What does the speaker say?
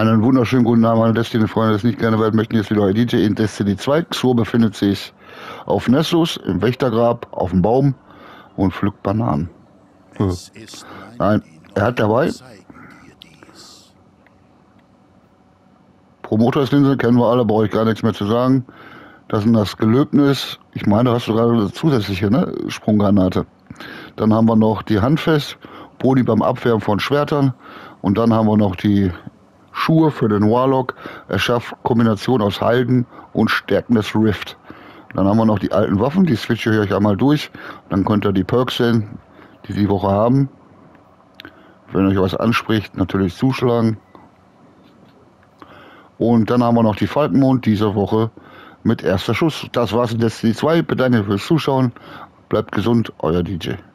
Einen wunderschönen guten Abend, meine Destiny-Freunde, das nicht gerne werden möchten. Jetzt wieder euer DJ in Destiny 2. Xur befindet sich auf Nessus, im Wächtergrab, auf dem Baum und pflückt Bananen. Nein, er hat dabei Promotorslinse, kennen wir alle, brauche ich gar nichts mehr zu sagen. Das sind das Gelöbnis. Ich meine, da hast du gerade eine zusätzliche Sprunggranate. Dann haben wir noch die Handfest, Boni beim Abwehren von Schwertern. Und dann haben wir noch die Schuhe für den Warlock. Er schafft Kombination aus Halten und stärkendes Rift. Dann haben wir noch die alten Waffen, die switche ich euch einmal durch. Dann könnt ihr die Perks sehen, die die Woche haben. Wenn euch was anspricht, natürlich zuschlagen. Und dann haben wir noch die Falkenmond diese Woche mit erster Schuss. Das war's in Destiny 2. Bedanke fürs Zuschauen. Bleibt gesund, euer DJ.